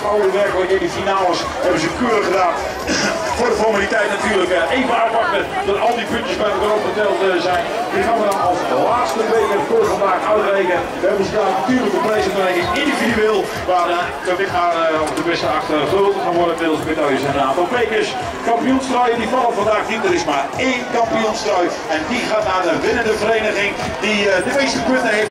gouden werkelijk in de finales hebben ze keurig gedaan. Voor de formaliteit natuurlijk even afwachten tot al die puntjes bij elkaar opgeteld zijn. Die gaan we dan als laatste beker voor vandaag uitrekenen. We hebben ze daar natuurlijk een prijsuitreiking individueel, waar de winnaar op de beste 8 gulden gaan worden. Inmiddels medailles en een aantal bekers. Kampioenstruien die vallen vandaag niet. Er is maar 1 kampioenstrui en die gaat naar de winnende vereniging die de meeste punten heeft.